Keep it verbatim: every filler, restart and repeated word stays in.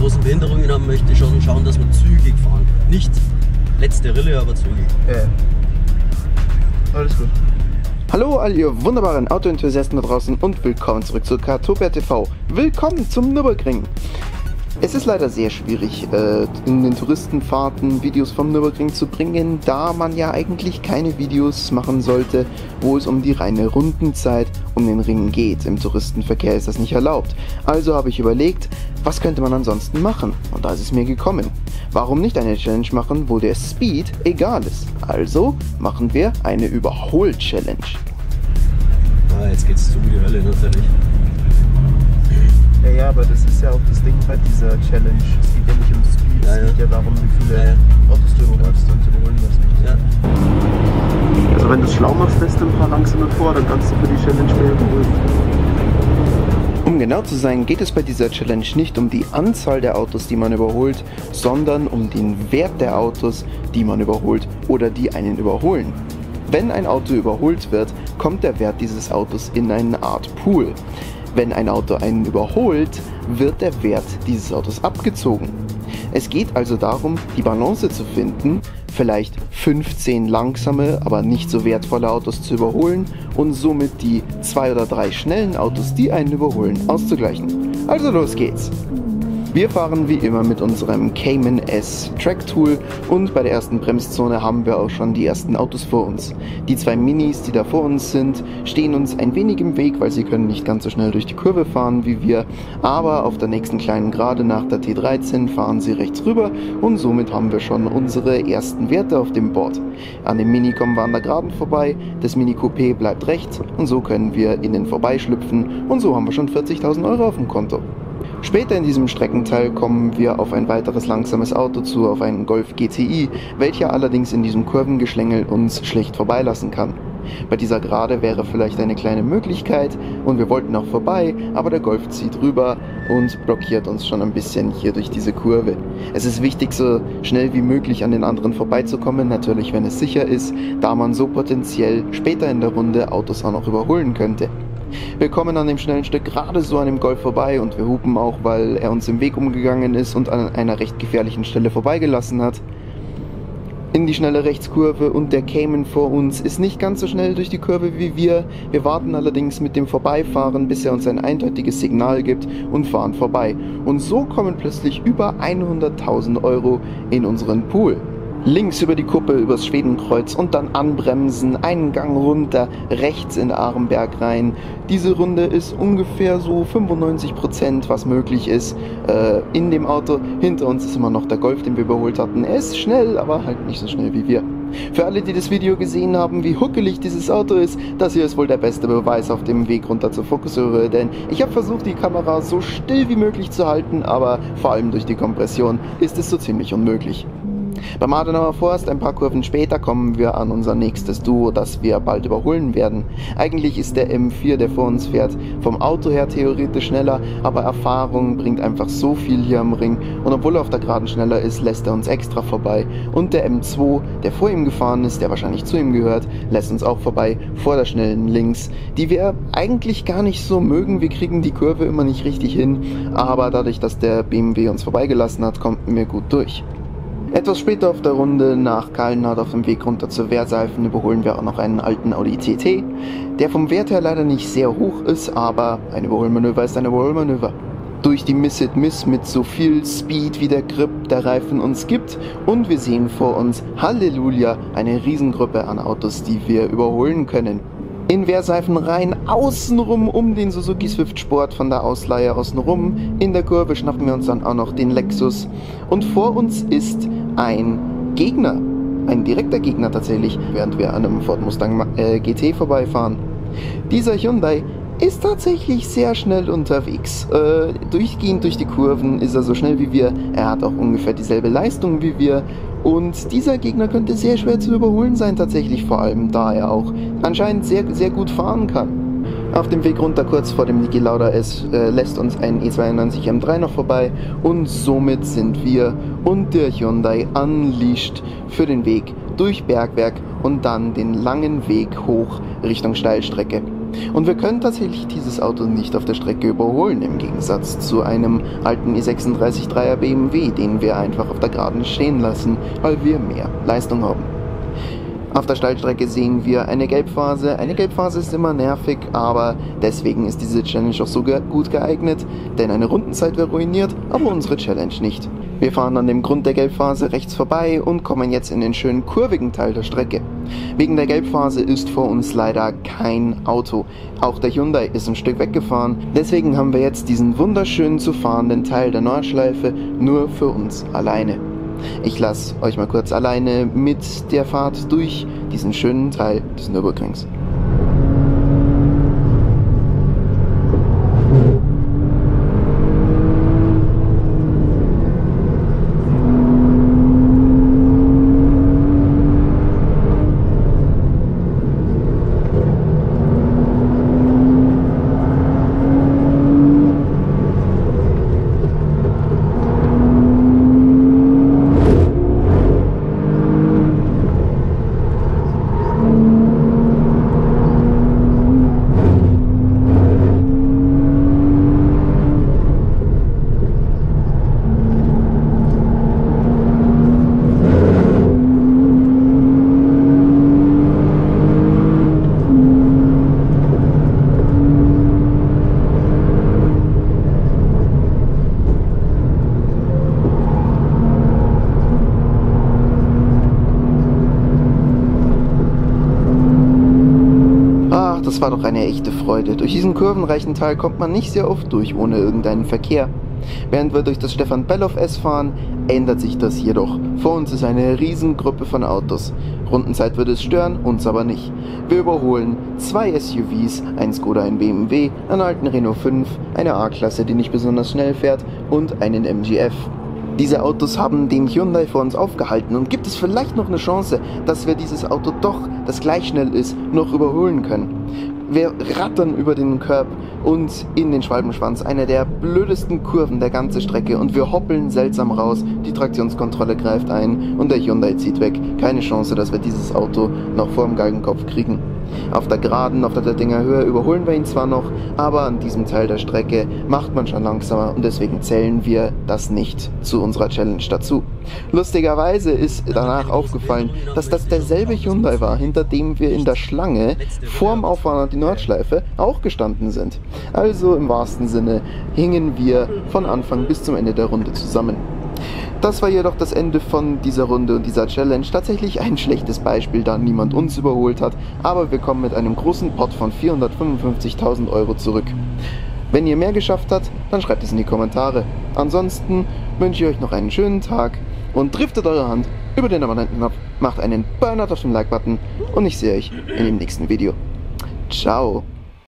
großen Behinderungen haben, möchte ich schon schauen, dass wir zügig fahren. Nicht letzte Rille, aber zügig. Ja. Alles gut. Hallo all ihr wunderbaren Autoenthusiasten da draußen und willkommen zurück zu Kartopia T V. Willkommen zum Nürburgring. Es ist leider sehr schwierig, äh, in den Touristenfahrten Videos vom Nürburgring zu bringen, da man ja eigentlich keine Videos machen sollte, wo es um die reine Rundenzeit um den Ring geht. Im Touristenverkehr ist das nicht erlaubt. Also habe ich überlegt, was könnte man ansonsten machen? Und da ist es mir gekommen. Warum nicht eine Challenge machen, wo der Speed egal ist? Also machen wir eine Überhol-Challenge. Ah, jetzt geht's zu die Hölle natürlich. Ja, ja, aber das ist ja auch das Ding bei dieser Challenge. Es geht ja nicht um Speed, ja, es geht ja darum, wie viele ja, ja. Autos du überholst und überholen wirst. Ja. Also wenn du es schlau machst, lässt du ein paar langsame vor, dann kannst du für die Challenge mehr überholen. Um genau zu sein, geht es bei dieser Challenge nicht um die Anzahl der Autos, die man überholt, sondern um den Wert der Autos, die man überholt oder die einen überholen. Wenn ein Auto überholt wird, kommt der Wert dieses Autos in eine Art Pool. Wenn ein Auto einen überholt, wird der Wert dieses Autos abgezogen. Es geht also darum, die Balance zu finden, vielleicht fünfzehn langsame, aber nicht so wertvolle Autos zu überholen und somit die zwei oder drei schnellen Autos, die einen überholen, auszugleichen. Also los geht's! Wir fahren wie immer mit unserem Cayman S Track Tool und bei der ersten Bremszone haben wir auch schon die ersten Autos vor uns. Die zwei Minis, die da vor uns sind, stehen uns ein wenig im Weg, weil sie können nicht ganz so schnell durch die Kurve fahren wie wir, aber auf der nächsten kleinen Gerade nach der T dreizehn fahren sie rechts rüber und somit haben wir schon unsere ersten Werte auf dem Board. An dem Mini kommen wir an der Geraden vorbei, das Mini Coupé bleibt rechts und so können wir innen vorbeischlüpfen und so haben wir schon vierzigtausend Euro auf dem Konto. Später in diesem Streckenteil kommen wir auf ein weiteres langsames Auto zu, auf einen Golf G T I, welcher allerdings in diesem Kurvengeschlängel uns schlecht vorbeilassen kann. Bei dieser Gerade wäre vielleicht eine kleine Möglichkeit und wir wollten auch vorbei, aber der Golf zieht rüber und blockiert uns schon ein bisschen hier durch diese Kurve. Es ist wichtig, so schnell wie möglich an den anderen vorbeizukommen, natürlich wenn es sicher ist, da man so potenziell später in der Runde Autos auch noch überholen könnte. Wir kommen an dem schnellen Stück gerade so an dem Golf vorbei und wir hupen auch, weil er uns im Weg umgegangen ist und an einer recht gefährlichen Stelle vorbeigelassen hat. In die schnelle Rechtskurve und der Cayman vor uns ist nicht ganz so schnell durch die Kurve wie wir. Wir warten allerdings mit dem Vorbeifahren, bis er uns ein eindeutiges Signal gibt und fahren vorbei. Und so kommen plötzlich über hunderttausend Euro in unseren Pool. Links über die Kuppe, übers Schwedenkreuz und dann anbremsen, einen Gang runter, rechts in Arenberg rein. Diese Runde ist ungefähr so fünfundneunzig Prozent, was möglich ist, äh, in dem Auto. Hinter uns ist immer noch der Golf, den wir überholt hatten. Er ist schnell, aber halt nicht so schnell wie wir. Für alle, die das Video gesehen haben, wie huckelig dieses Auto ist, das hier ist wohl der beste Beweis auf dem Weg runter zur Fokussröhre, denn ich habe versucht, die Kamera so still wie möglich zu halten, aber vor allem durch die Kompression ist es so ziemlich unmöglich. Beim Adenauer Forst, ein paar Kurven später, kommen wir an unser nächstes Duo, das wir bald überholen werden. Eigentlich ist der M vier, der vor uns fährt, vom Auto her theoretisch schneller, aber Erfahrung bringt einfach so viel hier am Ring und obwohl er auf der Geraden schneller ist, lässt er uns extra vorbei. Und der M zwei, der vor ihm gefahren ist, der wahrscheinlich zu ihm gehört, lässt uns auch vorbei, vor der schnellen links, die wir eigentlich gar nicht so mögen. Wir kriegen die Kurve immer nicht richtig hin, aber dadurch, dass der B M W uns vorbeigelassen hat, kommen wir gut durch. Etwas später auf der Runde nach Kallenhardt auf dem Weg runter zur Wehrseifen überholen wir auch noch einen alten Audi T T, der vom Wert her leider nicht sehr hoch ist, aber ein Überholmanöver ist ein Überholmanöver. Durch die Miss-It-Miss mit so viel Speed wie der Grip der Reifen uns gibt und wir sehen vor uns, Halleluja, eine Riesengruppe an Autos, die wir überholen können. In Wehrseifen rein, außenrum um den Suzuki Swift Sport von der Ausleihe außenrum. In der Kurve schnappen wir uns dann auch noch den Lexus. Und vor uns ist ein Gegner, ein direkter Gegner tatsächlich, während wir an einem Ford Mustang äh, G T vorbeifahren. Dieser Hyundai ist tatsächlich sehr schnell unterwegs. Äh, durchgehend durch die Kurven ist er so schnell wie wir. Er hat auch ungefähr dieselbe Leistung wie wir. Und dieser Gegner könnte sehr schwer zu überholen sein, tatsächlich, vor allem da er auch anscheinend sehr, sehr gut fahren kann. Auf dem Weg runter, kurz vor dem Niki Lauda S, äh, lässt uns ein E zweiundneunzig M drei noch vorbei und somit sind wir und der Hyundai unleashed für den Weg durch Bergwerk und dann den langen Weg hoch Richtung Steilstrecke. Und wir können tatsächlich dieses Auto nicht auf der Strecke überholen, im Gegensatz zu einem alten i sechsunddreißig Dreier B M W, den wir einfach auf der Geraden stehen lassen, weil wir mehr Leistung haben. Auf der Steilstrecke sehen wir eine Gelbphase. Eine Gelbphase ist immer nervig, aber deswegen ist diese Challenge auch so ge- gut geeignet, denn eine Rundenzeit wäre ruiniert, aber unsere Challenge nicht. Wir fahren an dem Grund der Gelbphase rechts vorbei und kommen jetzt in den schönen kurvigen Teil der Strecke. Wegen der Gelbphase ist vor uns leider kein Auto. Auch der Hyundai ist ein Stück weggefahren. Deswegen haben wir jetzt diesen wunderschönen zu fahrenden Teil der Nordschleife nur für uns alleine. Ich lasse euch mal kurz alleine mit der Fahrt durch diesen schönen Teil des Nürburgrings. Das war doch eine echte Freude. Durch diesen kurvenreichen Teil kommt man nicht sehr oft durch ohne irgendeinen Verkehr. Während wir durch das Stefan-Bellof-S fahren, ändert sich das jedoch. Vor uns ist eine Riesengruppe von Autos. Rundenzeit würde es stören, uns aber nicht. Wir überholen zwei S U Vs, ein Skoda, ein B M W, einen alten Renault fünf, eine A-Klasse, die nicht besonders schnell fährt und einen M G F. Diese Autos haben den Hyundai vor uns aufgehalten und gibt es vielleicht noch eine Chance, dass wir dieses Auto doch, das gleich schnell ist, noch überholen können. Wir rattern über den Curb und in den Schwalbenschwanz, eine der blödesten Kurven der ganzen Strecke, und wir hoppeln seltsam raus, die Traktionskontrolle greift ein und der Hyundai zieht weg. Keine Chance, dass wir dieses Auto noch vor dem Galgenkopf kriegen. Auf der Geraden, auf der Dettinger Höhe überholen wir ihn zwar noch, aber an diesem Teil der Strecke macht man schon langsamer und deswegen zählen wir das nicht zu unserer Challenge dazu. Lustigerweise ist danach aufgefallen, dass das derselbe Hyundai war, hinter dem wir in der Schlange vorm Auffahren an die Nordschleife auch gestanden sind. Also im wahrsten Sinne hingen wir von Anfang bis zum Ende der Runde zusammen. Das war jedoch das Ende von dieser Runde und dieser Challenge. Tatsächlich ein schlechtes Beispiel, da niemand uns überholt hat, aber wir kommen mit einem großen Pot von vierhundertfünfundfünfzigtausend Euro zurück. Wenn ihr mehr geschafft habt, dann schreibt es in die Kommentare. Ansonsten wünsche ich euch noch einen schönen Tag und driftet eure Hand über den Abonnentenknopf, macht einen Burnout auf den Like-Button und ich sehe euch in dem nächsten Video. Ciao!